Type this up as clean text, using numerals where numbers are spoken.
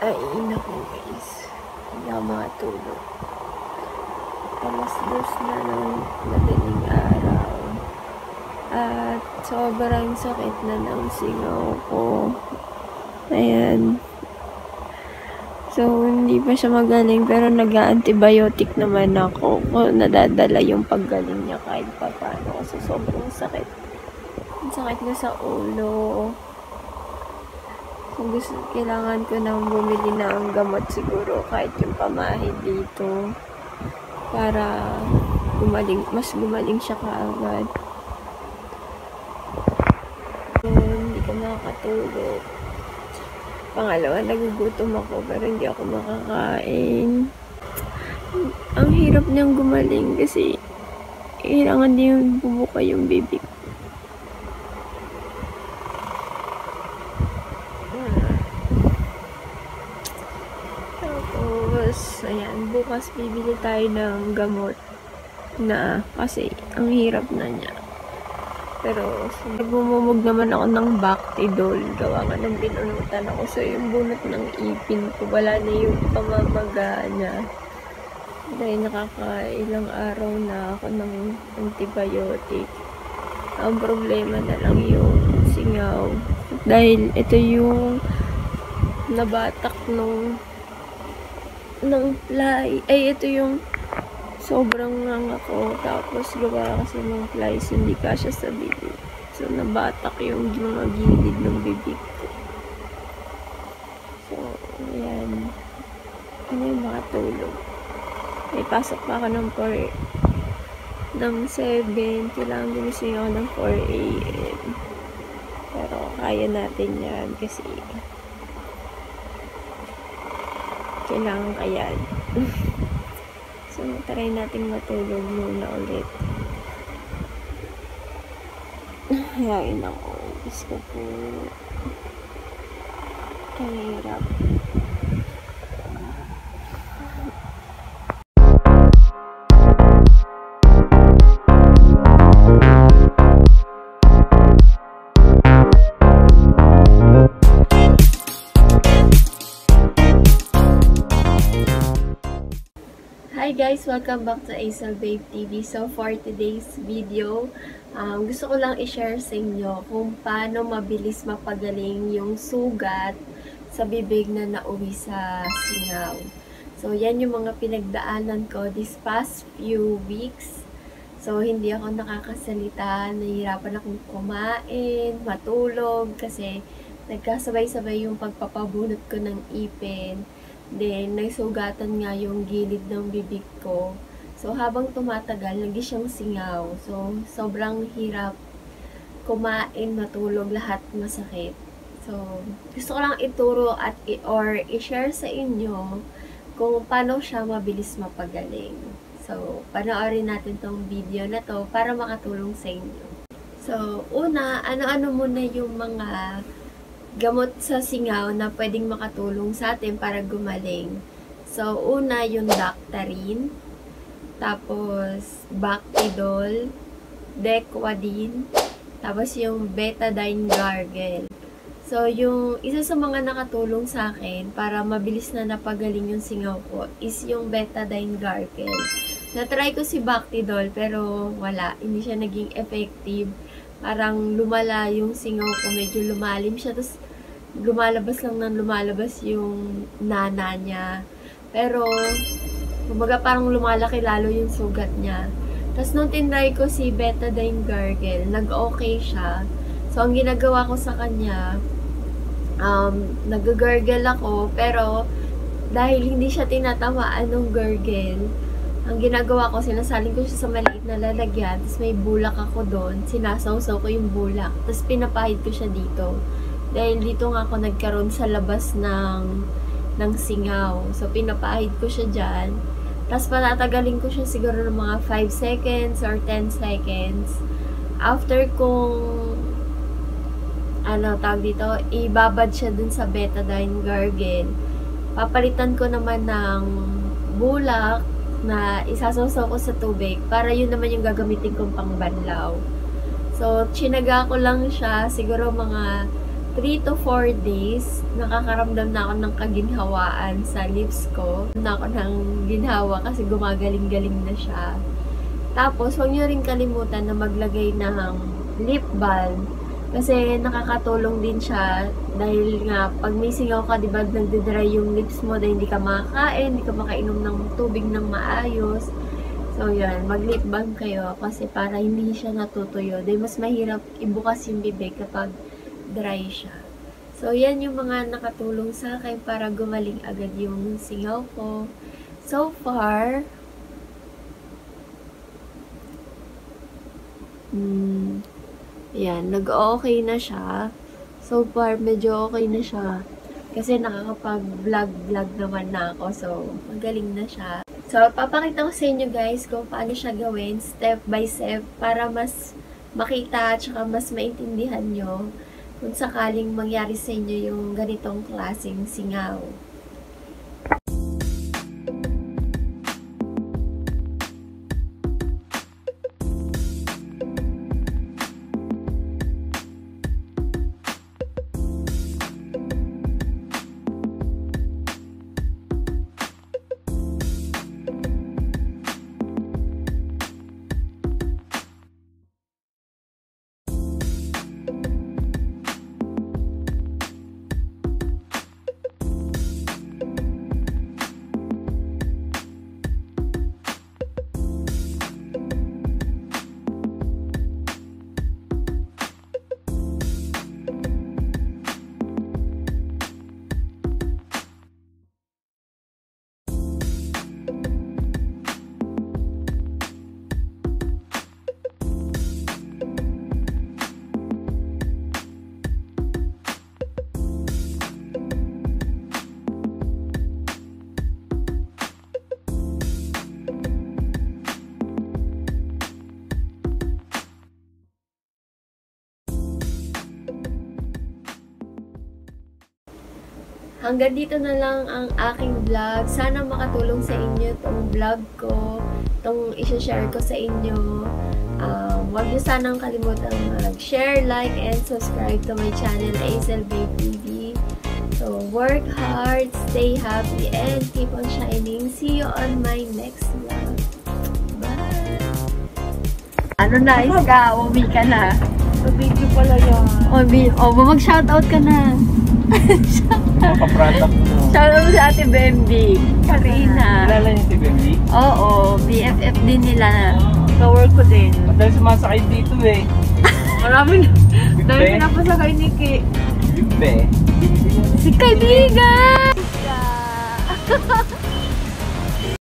Ay, naku guys. Hindi ako makatulog. Alas 2 na ng madaling araw. At sobrang sakit na ng singaw ko. Ayan. So, hindi pa siya magaling pero nag-antibiotic naman ako. Kung nadadala yung paggaling niya kahit pa paano. Kasi sobrang sakit. Ang sakit na sa ulo. Kung gusto, kailangan ko nang bumili ng gamot siguro kahit yung pamahid dito para mas gumaling siya kaagad. So, hindi ko makakatulog. Pangalawa, nagugutom ako pero hindi ako makakain. Ang hirap niyang gumaling kasi kailangan din bumuka yung bibig. Ayan, bukas bibili tayo ng gamot na kasi ang hirap na niya. Pero bumumog naman ako ng Bactidol. Gawa nga ng binunutan ako. So yung bunot ng ipin ko, wala na yung pamamaga niya. Dahil nakakailang araw na ako ng antibiotic. Ang problema na lang yung singaw. Dahil ito yung nabatak ng fly. Ay, ito yung sobrang lang ako. Tapos, gawa kasi ng flies, hindi kasya sa bibig. So, nabatak yung mga gilid ng bibig ko. So, ayan. Ano yung makatulog? May pasok pa ako ng 7. Kailangan gumising ako ng 4 AM. Pero, kaya natin yan kasi kailangan kayan. So, try natin matulog muna ulit. Hayain ako. Diyos ko po. Kahirap. Hi guys! Welcome back to Aisel Babe TV. So for today's video, gusto ko lang i-share sa inyo kung paano mabilis mapagaling yung sugat sa bibig na nauwi sa singaw. So yan yung mga pinagdaanan ko this past few weeks. So hindi ako nakakasalita, nahihirapan akong kumain, matulog kasi nagkasabay-sabay yung pagpapabunot ko ng ipin. Then, nagsugatan nga yung gilid ng bibig ko. So, habang tumatagal, lagi siyang singaw. So, sobrang hirap kumain, matulog, lahat masakit. So, gusto ko lang ituro at i-share sa inyo kung paano siya mabilis mapagaling. So, panoorin natin tong video na to para makatulong sa inyo. So, una, ano-ano muna yung mga gamot sa singaw na pwedeng makatulong sa atin para gumaling. So, una yung Daktarin, tapos Bactidol, Dequadin, tapos yung Betadine Gargle. So, yung isa sa mga nakatulong sa akin para mabilis na napagaling yung singaw ko is yung Betadine Gargle. Na-try ko si Bactidol pero wala, hindi siya naging effective. Parang lumala yung singaw ko, medyo lumalim siya, tapos lumalabas yung nana niya. Pero, kumbaga parang lumalaki lalo yung sugat niya. Tapos nung tinry ko si Betadine Gargle, nag-okay siya. So, ang ginagawa ko sa kanya, nag-gargle ako, pero dahil hindi siya tinatamaan ng gargle, ang ginagawa ko, sinasalin ko siya sa maliit na lalagyan, tapos may bulak ako doon, sinasawsaw ko yung bulak, tapos pinapahid ko siya dito. Dahil dito nga ako nagkaroon sa labas ng singaw. So, pinapahid ko siya dyan. Tapos, patatagalin ko siya siguro ng mga 5 seconds or 10 seconds. After kong, tawag dito, ibabad siya dun sa Betadine Gargle. Papalitan ko naman ng bulak na isasawsaw ko sa tubig para yun naman yung gagamitin kong pangbanlaw. So, chinaga ko lang siya siguro mga 3 to 4 days, nakakaramdam na ako ng kaginhawaan sa lips ko. Na ako ng ginhawa kasi gumagaling-galing na siya. Tapos, huwag nyo rin kalimutan na maglagay ng lip balm. Kasi nakakatulong din siya dahil nga pag may singaw ka, diba, nagdidry yung lips mo dahil hindi ka makakain, hindi ka makainom ng tubig ng maayos. So, yun, mag-lip balm kayo kasi para hindi siya natutuyo. Dahil mas mahirap ibukas yung bibig kapag dry siya. So, yan yung mga nakatulong sa akin para gumaling agad yung singaw ko. So far, yan, nag-okay na siya. So far, medyo okay na siya. Kasi nakakapag-vlog naman na ako. So, magaling na siya. So, papakita ko sa inyo guys kung paano siya gawin step by step para mas makita at saka mas maintindihan nyo kung sakaling mangyari sa inyo yung ganitong klaseng singaw. Hanggang dito na lang ang aking vlog. Sana makatulong sa inyo itong vlog ko, itong i-share ko sa inyo. Huwag niyo sanang kalimutan mag-share, like, and subscribe to my channel, Azel Babe TV. So, work hard, stay happy, and keep on shining. See you on my next vlog. Bye! Ano na, Iska? Uwi ka na. Video pala yan. Mag-shoutout ka na. Makaproduct mo. Shoutout sa Ate Bembi. Karina. Kilala niyo si Bembi? Oo, BFF din nila. Ka-work ko din. Madali sumasakay dito eh. Marami na. Dahil pinapasakay ni Ki. Bimbe. Si kaibigan!